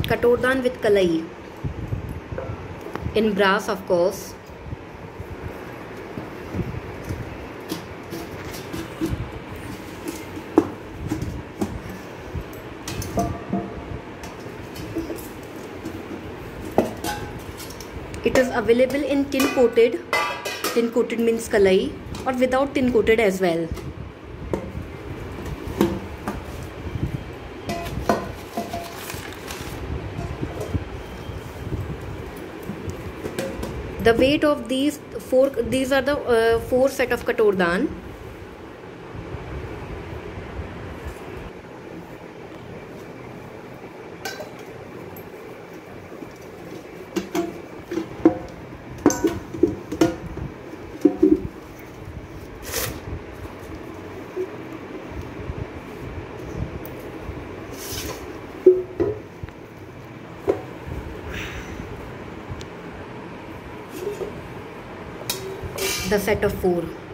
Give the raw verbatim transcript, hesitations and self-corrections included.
Katordan with kalai. In brass, of course. It is available in tin coated. Tin coated means kalai, or without tin coated as well. The weight of these four, these are the uh, four set of katordan. The set of four.